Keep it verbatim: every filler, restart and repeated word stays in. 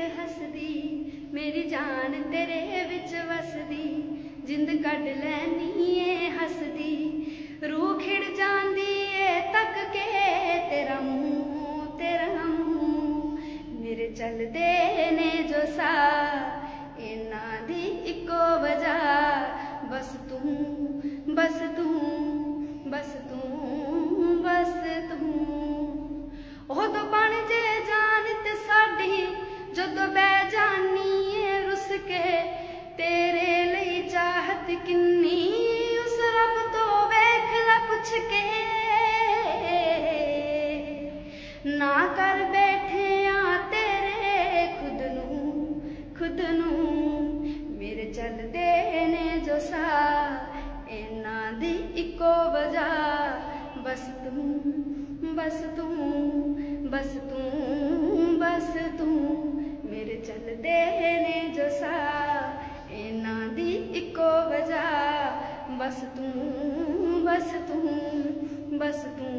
हसदी मेरी जान तेरे विच वसदी जिंद कढ लैनी ए हसदी रूह खिड़ जांदी ए तक के तेरा मुंह तेरा मुंह मेरे चलदे ने जो सा इन्हां दी इक्को वजह बस तू बस तू बस तू बस तू उदों बन जे जान ते साडी जदों बै जानी ए रुस के तेरे लई चाहत किन्नी उस रब तो वेख लै पुछ के ना कर बैठे आ तेरे खुद नू खुद नू मेरे चलदे ने जो सा इन्हां दी इक्को वजह बस तू बस तू बस तू बस तू मेरे चलदे ने जो सा इन्हां दी इक्को वजह बस तू बस तू बस तू